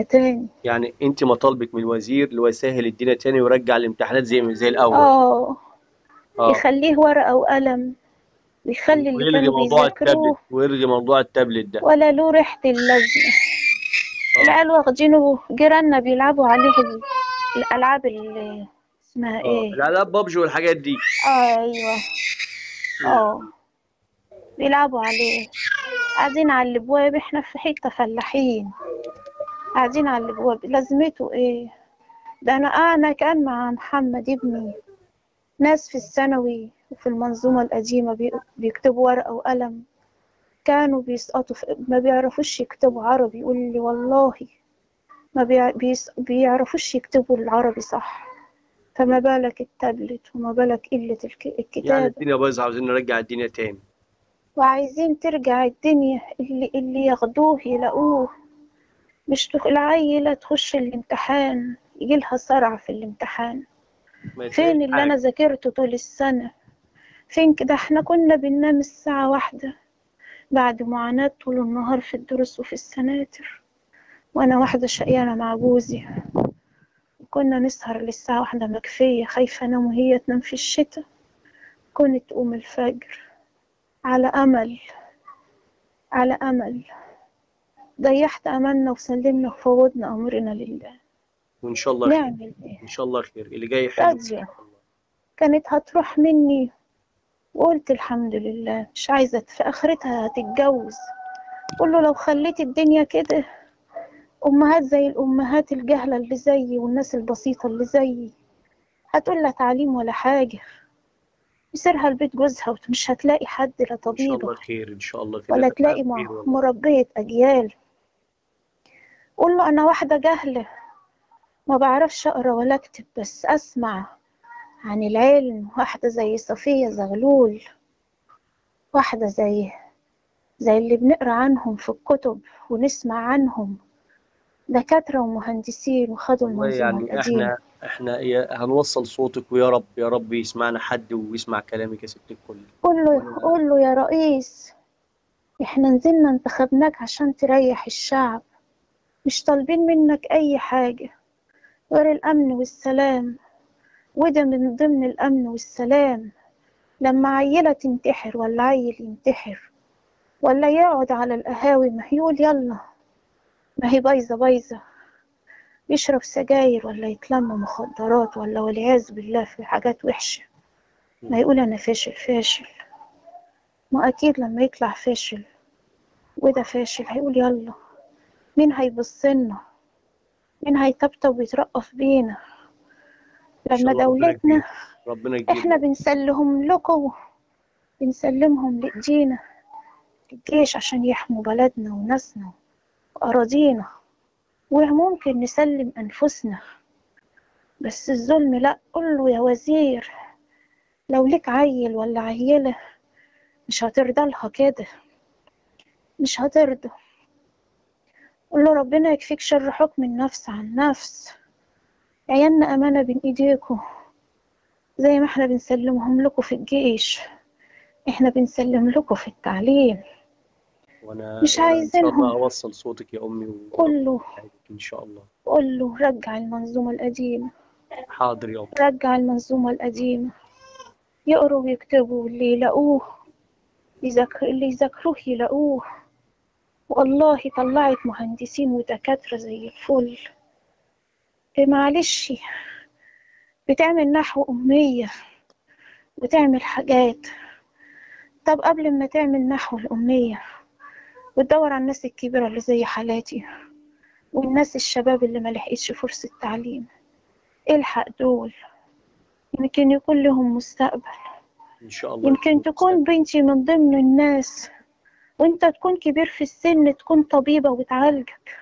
الدنيا تاني. يعني انت مطالبك من الوزير اللي هو يسهل الدنيا تاني ويرجع الامتحانات زي الاول. اه، اه. يخليه ورقة وقلم، ويخلي اللي ويلغي كانوا موضوع التابلت، بيذاكروه ويلغي موضوع التابلت ده. ولا له ريحة اللازمة. اه. العيال واخدينه، جيراننا بيلعبوا عليه الألعاب اللي اسمها اه، ايه. الالعاب بابجي والحاجات دي. ايوه. مم. اه، بيلعبوا عليه. قاعدين على الابواب، احنا في حتة فلاحين، قاعدين على الابواب، لازمته ايه؟ ده انا كان مع محمد ابني ناس في الثانوي وفي المنظومة القديمة بيكتبوا ورقة وقلم، كانوا بيسقطوا ما بيعرفوش يكتبوا عربي. يقول لي والله ما بيعرفوش يكتبوا العربي صح، فما بالك التابلت وما بالك قلة يعني الكتابة. الدنيا بايظه، عاوزين نرجع الدنيا تاني. وعايزين ترجع الدنيا، اللي ياخدوه يلاقوه. مش العيلة تخش الامتحان يجيلها صرع في الامتحان. ما تلاقيش فين اللي أنا حاجه. ذاكرته طول السنة؟ فين كده؟ احنا كنا بننام الساعة 1 بعد معاناة طول النهار في الدروس وفي السناتر. وأنا واحدة شقيانة مع جوزي، كنا نسهر للساعة 1 مكفية، خايفة أنام وهي تنام في الشتاء. كنت تقوم الفجر على أمل، على أمل. ضيعت أملنا وسلمنا وفوضنا أمرنا لله. وان شاء الله خير. نعمل إيه؟ ان شاء الله خير، اللي جاي حلو ان راضية. شاء الله. كانت هتروح مني وقلت الحمد لله، مش عايزة في آخرتها هتتجوز. قول له لو خليت الدنيا كده، أمهات زي الأمهات الجهلة اللي زيي والناس البسيطة اللي زيي، هتقول لا تعليم ولا حاجة، يصيرها البيت جوزها ومش هتلاقي حد، لا ان شاء طبيبة الله خير، ان شاء الله خير، ولا نتمنى تلاقي خير والله. مربية أجيال. قول له أنا واحدة جهلة، ما بعرفش أقرأ ولا أكتب، بس أسمع عن العلم. واحدة زي صفية زغلول، واحدة زي اللي بنقرأ عنهم في الكتب ونسمع عنهم، دكاترة ومهندسين وخدوا والله المنظومة يعني القديمة. هنوصل صوتك، ويا رب يا رب يسمعنا حد ويسمع كلامك يا ست الكل. قول له، وانا قول له يا رئيس، احنا نزلنا انتخبناك عشان تريح الشعب، مش طالبين منك أي حاجة غير الأمن والسلام. وده من ضمن الأمن والسلام، لما عيلة تنتحر ولا عيل ينتحر ولا يقعد على القهاوي، ما يقول يلا، ما هي بايظة بايظة، يشرب سجاير ولا يتلم مخدرات ولا والعياذ بالله في حاجات وحشة، ما يقول أنا فاشل فاشل. ما أكيد لما يطلع فاشل وده فاشل هيقول يلا، مين هيبصلنا؟ مين هيطبطب ويترقص بينا؟ ان شاء لما الله ربنا دولتنا كبير. ربنا كبير احنا يا رب. بنسلهم لكم، بنسلمهم لإيدينا الجيش عشان يحموا بلدنا وناسنا وأراضينا، وممكن نسلم أنفسنا، بس الظلم لأ. قوله يا وزير، لو ليك عيل ولا عيلة مش هترضى لها كده، مش هترضى. قوله ربنا يكفيك شر حكم النفس عن نفس. عيالنا أمانة بين إيديكم، زي ما احنا بنسلمهم لكم في الجيش، احنا بنسلم لكم في التعليم. وانا مش وانا ان شاء الله عايزينهم. هوصل صوتك يا امي، وربنا قوله، يساعدك ان شاء الله. قوله رجع المنظومة القديمة، حاضر يا امي. رجع المنظومة القديمة. يقروا ويكتبوا اللي يلاقوه، اللي يذاكروه يلاقوه. والله طلعت مهندسين ودكاترة زي الفل. إيه معلش، بتعمل نحو أمية وتعمل حاجات. طب قبل ما تعمل نحو الأمية وتدور على الناس الكبيرة اللي زي حالاتي والناس الشباب اللي ملحقتش فرصة تعليم، الحق دول، يمكن يكون لهم مستقبل. ان شاء الله يمكن يكون تكون مستقبل. بنتي من ضمن الناس، وانت تكون كبير في السن تكون طبيبة وتعالجك.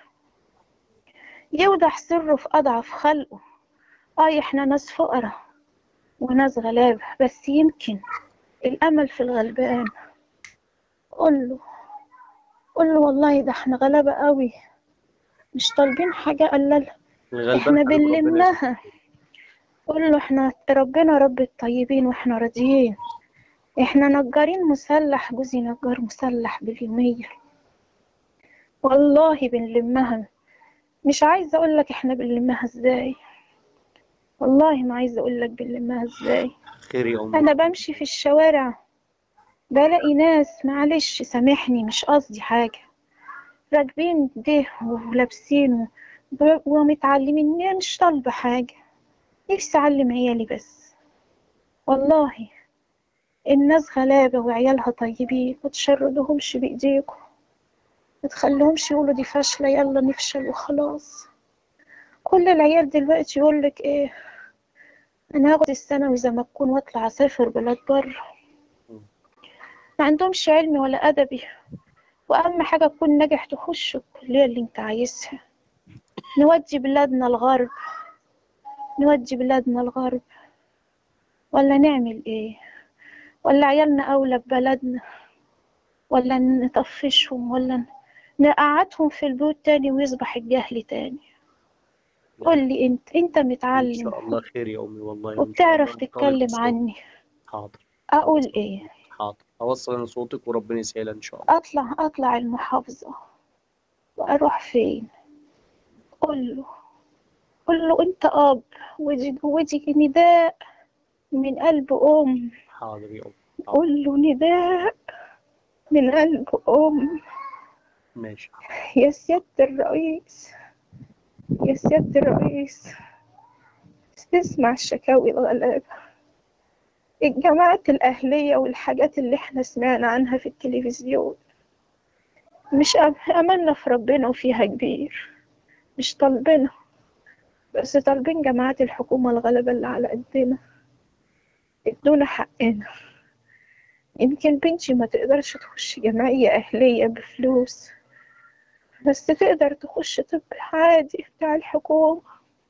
يوضح سره في أضعف خلقه. احنا ناس فقراء وناس غلابة، بس يمكن الأمل في الغلبان. قوله، قوله والله ده احنا غلابة قوي، مش طالبين حاجة قلل، الغلبان احنا حبيب ربنا يا ست بنلمها. الكل. قوله احنا ربنا رب الطيبين واحنا راضيين. احنا نجارين مسلح، جوزي نجار مسلح باليومية، والله بنلمها. مش عايزة أقولك إحنا بنلمها إزاي، والله ما عايزة أقولك بنلمها إزاي. خير يا أمي. أنا بمشي في الشوارع بلاقي ناس، معلش سامحني مش قصدي حاجة، راكبين ده ولابسين ومتعلمين. أنا مش طالبة حاجة، نفسي أعلم عيالي بس. والله الناس غلابة وعيالها طيبين، متشردهمش بإيديكم، متخليهمش يقولوا دي فاشلة يلا نفشل وخلاص. كل العيال دلوقتي يقولك إيه، أنا هاخد الثانوي زي ما أكون وأطلع أسافر بلاد بره. ما عندهمش علم ولا أدبي، وأهم حاجة تكون ناجح تخش الكلية اللي أنت عايزها. نودي بلادنا الغرب، نودي بلادنا الغرب، ولا نعمل إيه؟ ولا عيالنا أولى ببلدنا، ولا نطفشهم، ولا نقعدهم في البيوت تاني ويصبح الجهل تاني؟ قولي أنت إن متعلم شاء الله خير يا أمي، والله وإن شاء الله وبتعرف نطالب تتكلم بالصوت. عني، حاضر. أقول هوصل. إيه؟ حاضر هوصل أنا صوتك وربنا يسهلها إن شاء الله. أطلع المحافظة وأروح فين؟ قول له أنت أب، ودي نداء من قلب أم. حاضر يا أمي. حاضر. قول له نداء من قلب أم. ماشي. يا سيادة الرئيس، يا سيادة الرئيس، تسمع الشكاوي الغلابة، الجماعات الأهلية والحاجات اللي احنا سمعنا عنها في التلفزيون. مش أملنا في ربنا وفيها كبير، مش طالبينها، بس طالبين جماعات الحكومة الغلبة اللي على قدنا ادونا حقنا. يمكن بنتي ما تقدرش تخش جمعية أهلية بفلوس، بس تقدر تخش طب عادي بتاع الحكومة.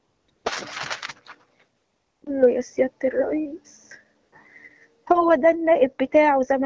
قول له يا سيادة الرئيس، هو ده النائب بتاعه زي ما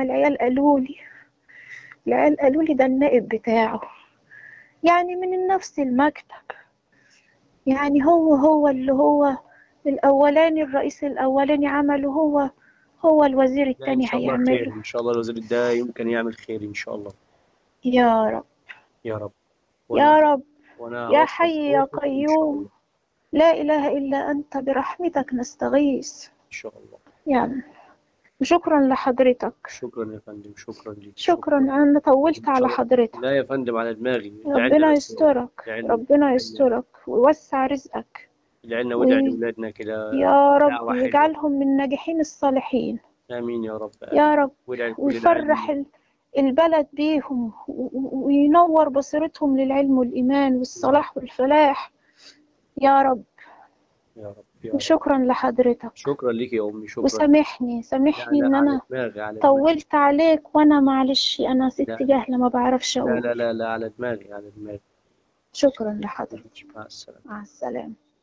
العيال قالوا لي ده النائب بتاعه، يعني من نفس المكتب، يعني هو اللي هو الأولاني، الرئيس الأولاني عمله هو الوزير لا إن التاني شاء الله خير، هيعمله. إن شاء الله الوزير ده يمكن يعمل خير إن شاء الله. يا رب، يا رب. وأنا يا رب، وأنا يا هوصل حي يا صوتك وإن شاء قيوم، الله. لا إله إلا أنت برحمتك نستغيث. إن شاء الله. يعني شكرا لحضرتك، شكرا يا فندم، شكرا ليك، شكرا، شكرا. أنا طولت إن شاء على الله. حضرتك. لا يا فندم على دماغي، لعلنا ربنا بس يا أمي. يسترك، لعلنا. ربنا لعلنا. يسترك ويوسع رزقك، لعلنا وادعي ويا لأولادنا كده. رب دعوة حلوة. يجعلهم من الناجحين الصالحين، آمين يا رب، آمين. يا رب، وادعي لكل ويفرح العالمين. البلد بيهم وينور بصيرتهم للعلم والإيمان يا رب. والصلاح والفلاح، يا رب. يا رب. يا رب. وشكرا لحضرتك، شكرا ليك يا أمي، شكرا. لا سامحني لا، إن على أنا دماغي، على دماغي. طولت عليك، وأنا معلش أنا ست لا جاهلة ما بعرفش لا لا أقول. لا لا، على دماغي، على دماغي. شكرا لحضرتك، مع السلامة. مع السلامة.